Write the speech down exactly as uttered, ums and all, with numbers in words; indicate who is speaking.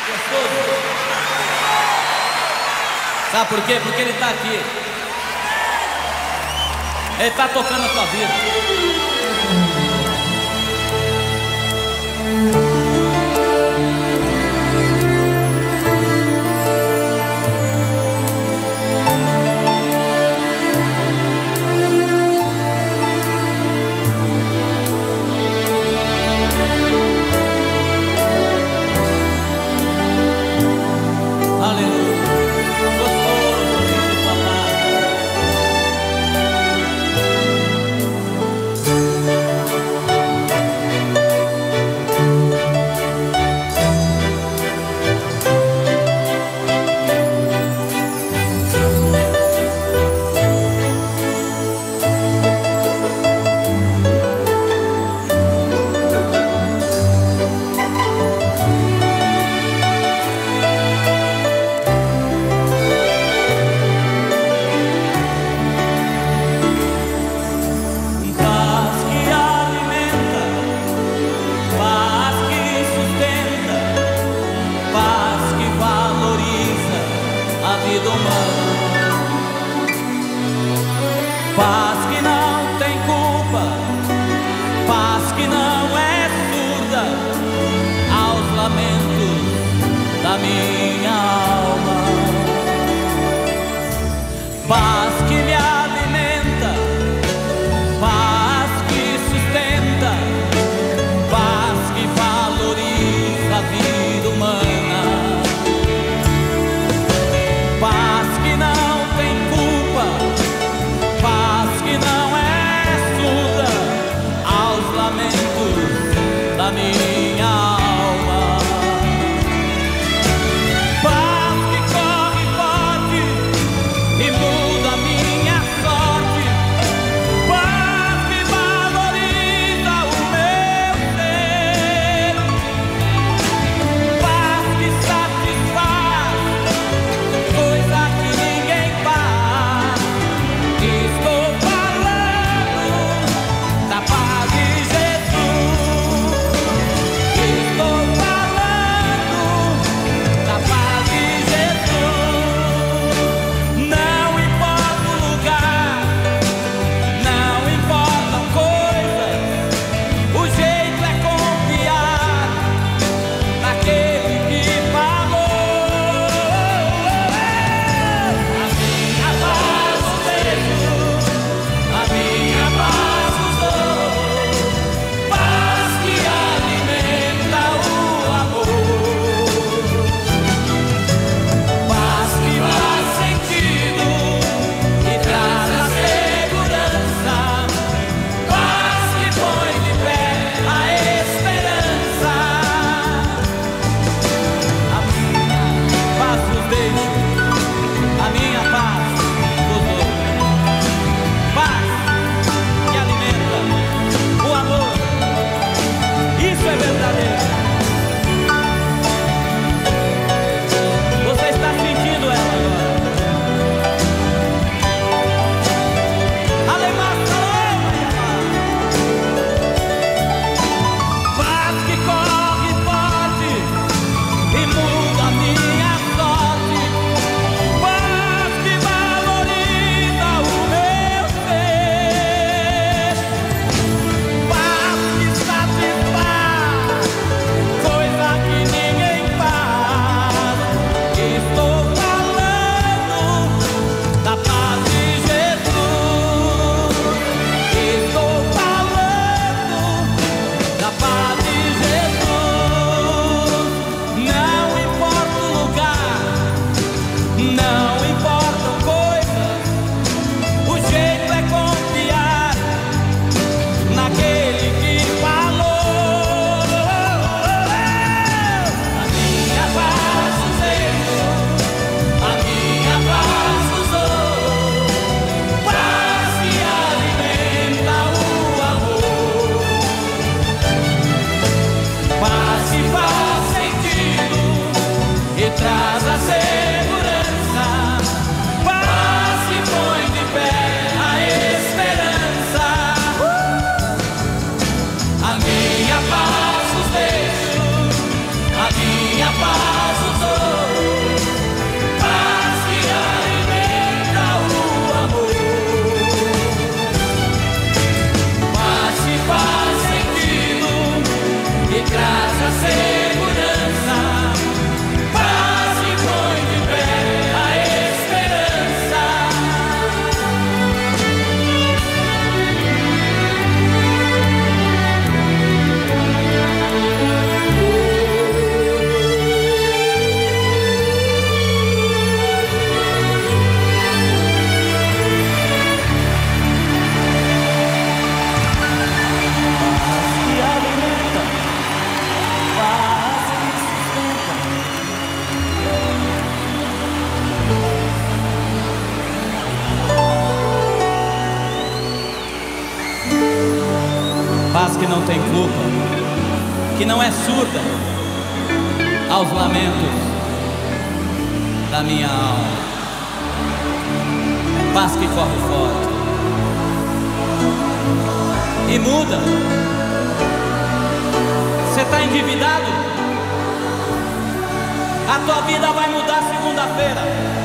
Speaker 1: Gostoso? Sabe por quê? Porque ele está aqui. Ele está tocando a tua vida. Paz que não tem culpa, paz que não é surda aos lamentos da minha alma. Paz que me alimenta, paz que sustenta, paz que valoriza a vida humana. Paz que não tem culpa, paz que não é surda aos lamentos da minha alma. que não é surda aos lamentos da minha alma. Paz que corre forte e muda. Você está endividado? A tua vida vai mudar segunda-feira.